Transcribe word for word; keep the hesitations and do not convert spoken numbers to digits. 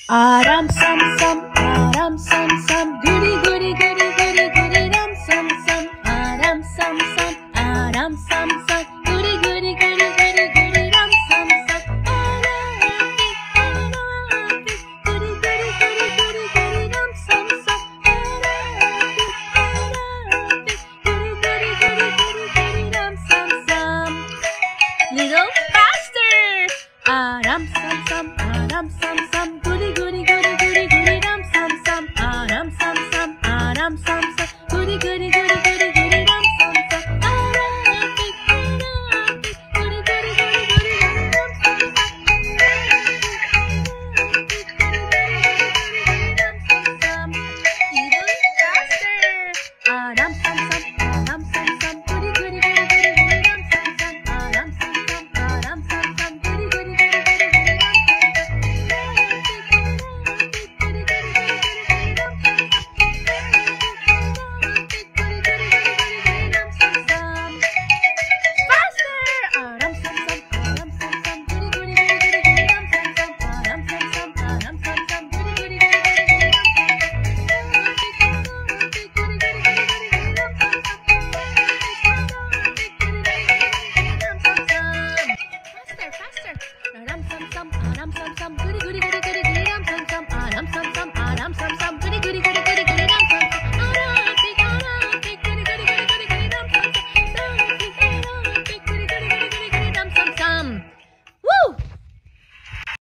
Aram sam sam, aram sam sam, goody goody goody goody goody ram sam sam. Aram sam sam, aram sam sam, goody goody goody goody goody ram sam sam. Arabi, arabi, goody goody goody goody goody ram sam sam. Arabi, arabi, goody goody goody goody goody ram sam sam. Little faster. Aram sam sam, aram sam sam, goody goody